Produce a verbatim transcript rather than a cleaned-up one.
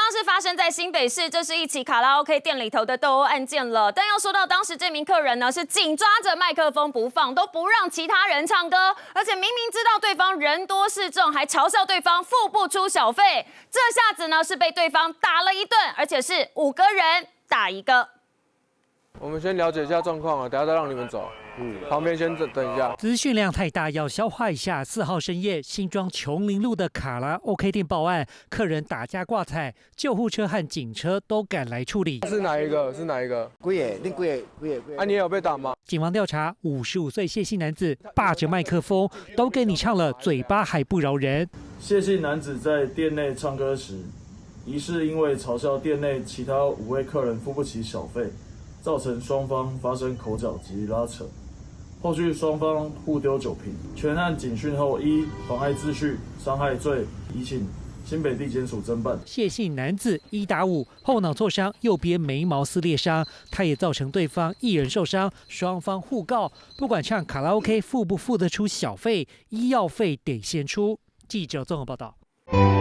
样是发生在新北市，这是一起卡拉 OK 店里头的斗殴案件了。但要说到当时这名客人呢，是紧抓着麦克风不放，都不让其他人唱歌，而且明明知道对方人多势众，还嘲笑对方付不出小费。这下子呢是被对方打了一顿，而且是五个人打一个。 我们先了解一下状况啊，等下再让你们走。嗯，旁边先等等一下。 资讯量太大，要消化一下。四号深夜，新庄琼林路的卡拉 OK 店报案，客人打架挂彩，救护车和警车都赶来处理。 是哪一个？是哪一个？ 几个？你几个？几个？几个？ 啊，你也有被打吗？ 警方调查，五十五岁谢姓男子霸着麦克风，都给你唱了，嘴巴还不饶人。 谢姓男子在店内唱歌时，疑似因为嘲笑店内其他五位客人付不起小费，造成双方发生口角及拉扯。后续双方互丢酒瓶，全案警讯后，依妨碍秩序、伤害罪，移请新北地检署侦办。 谢姓男子一打五，后脑挫伤，右边眉毛撕裂伤，他也造成对方一人受伤，双方互告，不管唱卡拉 OK 付不付得出小费，医药费得先出。记者综合报道。